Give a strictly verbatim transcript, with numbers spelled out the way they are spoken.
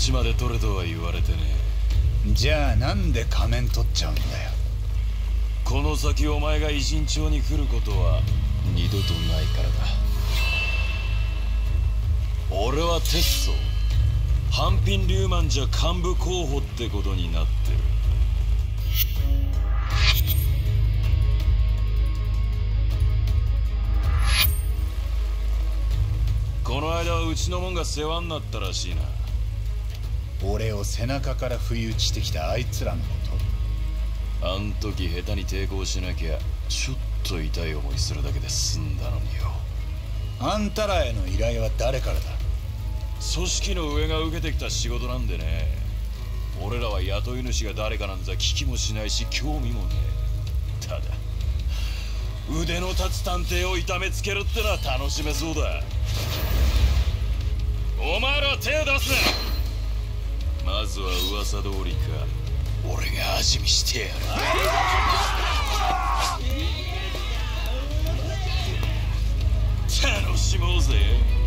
ちまで取れとは言われてね。 じゃあなんで仮面取っちゃうんだよ。 この先お前が偉人町に来ることは二度とないからだ。俺は鉄曹半品リューマンじゃ幹部候補ってことになってる。この間はうちのもんが世話になったらしいな。 俺を背中から不意打ちしてきたあいつらのこと。 あん時下手に抵抗しなきゃちょっと痛い思いするだけで済んだのによ。 あんたらへの依頼は誰からだ。 組織の上が受けてきた仕事なんでね。俺らは雇い主が誰かなんざ聞きもしないし興味もねえ。ただ腕の立つ探偵を痛めつけるってのは楽しめそうだ。お前らは手を出すな。まずは噂通りか。俺が味見してやる。楽しもうぜ。